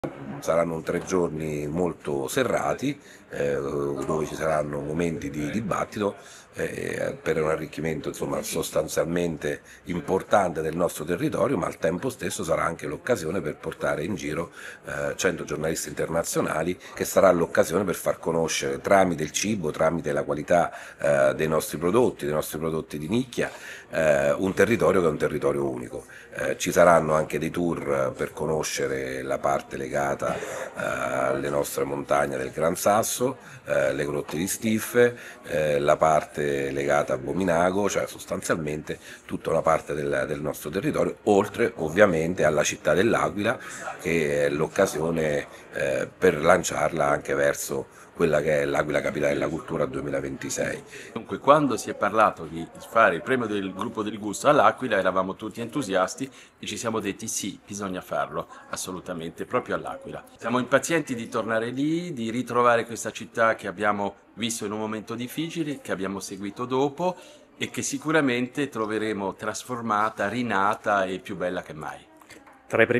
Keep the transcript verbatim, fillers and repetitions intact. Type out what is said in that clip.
Saranno tre giorni molto serrati, eh, dove ci saranno momenti di dibattito eh, per un arricchimento insomma, sostanzialmente importante del nostro territorio, ma al tempo stesso sarà anche l'occasione per portare in giro eh, cento giornalisti internazionali, che sarà l'occasione per far conoscere tramite il cibo, tramite la qualità eh, dei nostri prodotti, dei nostri prodotti di nicchia, eh, un territorio che è un territorio unico. Eh, ci saranno anche dei tour per conoscere la parte legata eh, alle nostre montagne del Gran Sasso, eh, le grotte di Stiffe, eh, la parte legata a Bominago, cioè sostanzialmente tutta una parte del, del nostro territorio, oltre ovviamente alla città dell'Aquila, che è l'occasione eh, per lanciarla anche verso quella che è l'Aquila Capitale della Cultura duemilaventisei. Dunque, quando si è parlato di fare il premio del gruppo del gusto all'Aquila, eravamo tutti entusiasti e ci siamo detti sì, bisogna farlo, assolutamente, proprio all'Aquila. Siamo impazienti di tornare lì, di ritrovare questa città che abbiamo visto in un momento difficile, che abbiamo seguito dopo e che sicuramente troveremo trasformata, rinata e più bella che mai. Tra i